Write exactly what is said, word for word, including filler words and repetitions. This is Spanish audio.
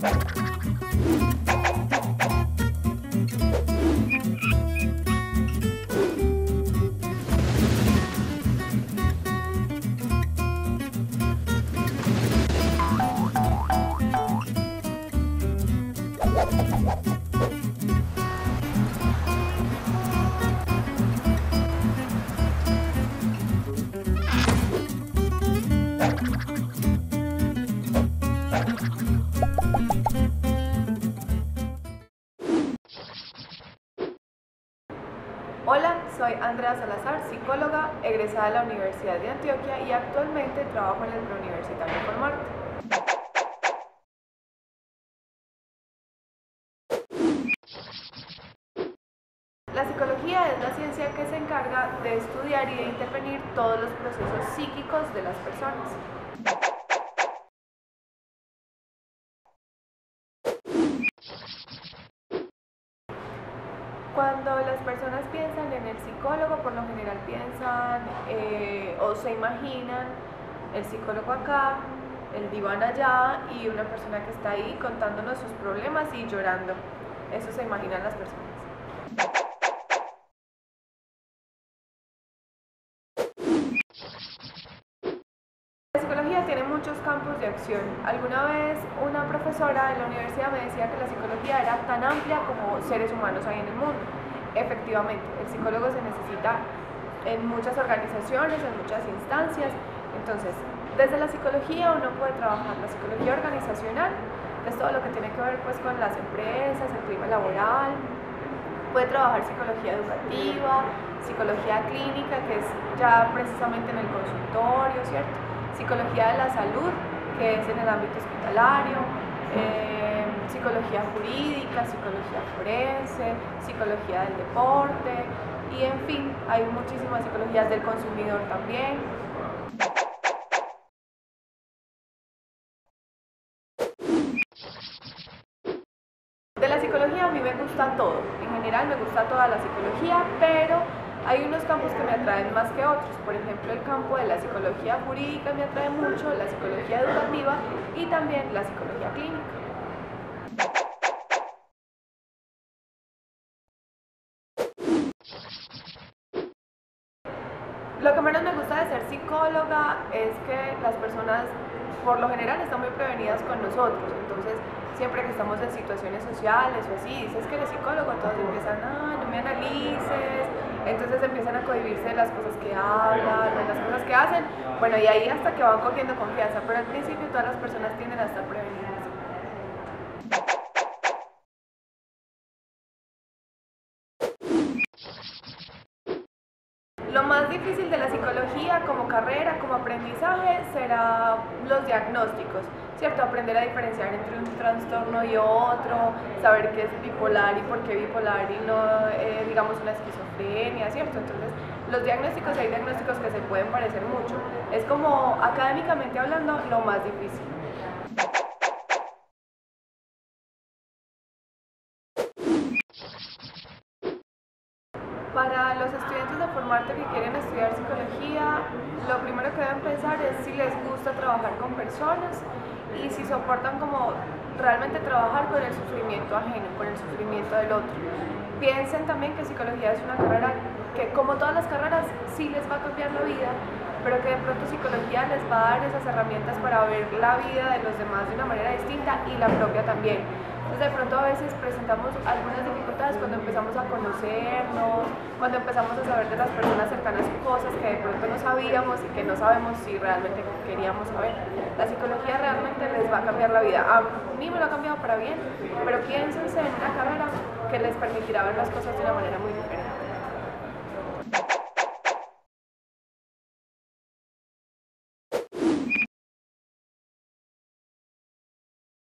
Hola, soy Andrea Salazar, psicóloga, egresada de la Universidad de Antioquia y actualmente trabajo en el Preuniversitario Colmarte. La psicología es la ciencia que se encarga de estudiar y de intervenir todos los procesos psíquicos de las personas. Cuando las personas piensan en el psicólogo, por lo general piensan eh, o se imaginan el psicólogo acá, el diván allá y una persona que está ahí contándonos sus problemas y llorando. Eso se imaginan las personas. La psicología tiene muchos campos de acción. Alguna vez una profesora en la universidad me decía que la psicología era tan amplia como seres humanos hay en el mundo. Efectivamente, el psicólogo se necesita en muchas organizaciones, en muchas instancias. Entonces, desde la psicología uno puede trabajar la psicología organizacional, que es todo lo que tiene que ver pues con las empresas, el clima laboral. Puede trabajar psicología educativa, psicología clínica, que es ya precisamente en el consultorio, ¿cierto? Psicología de la salud, que es en el ámbito hospitalario, eh, psicología jurídica, psicología forense, psicología del deporte y en fin, hay muchísimas psicologías del consumidor también. De la psicología a mí me gusta todo, en general me gusta toda la psicología, pero hay unos campos que me atraen más que otros. Por ejemplo, el campo de la psicología jurídica me atrae mucho, la psicología educativa y también la psicología clínica. Lo que menos me gusta de ser psicóloga es que las personas por lo general están muy prevenidas con nosotros, entonces siempre que estamos en situaciones sociales o así, dices que eres psicólogo, todos empiezan, ah, no me analices, entonces empiezan a cohibirse de las cosas que hablan, de las cosas que hacen, bueno, y ahí hasta que van cogiendo confianza, pero al principio todas las personas tienden a estar prevenidas. Lo más difícil de la psicología como carrera, como aprendizaje, será los diagnósticos, ¿cierto? Aprender a diferenciar entre un trastorno y otro, saber qué es bipolar y por qué bipolar y no, eh, digamos, una esquizofrenia, ¿cierto? Entonces, los diagnósticos, hay diagnósticos que se pueden parecer mucho. Es como, académicamente hablando, lo más difícil. Para los estudiantes de Formarte que quieren estudiar psicología, lo primero que deben pensar es si les gusta trabajar con personas y si soportan como realmente trabajar con el sufrimiento ajeno, con el sufrimiento del otro. Piensen también que psicología es una carrera que, como todas las carreras, sí les va a cambiar la vida, pero que de pronto psicología les va a dar esas herramientas para ver la vida de los demás de una manera distinta y la propia también. Entonces de pronto a veces presentamos algunas dificultades cuando empezamos a conocernos, cuando empezamos a saber de las personas cercanas cosas que de pronto no sabíamos y que no sabemos si realmente queríamos saber. La psicología realmente les va a cambiar la vida. A mí me lo ha cambiado para bien, pero piénsense en una carrera que les permitirá ver las cosas de una manera muy diferente.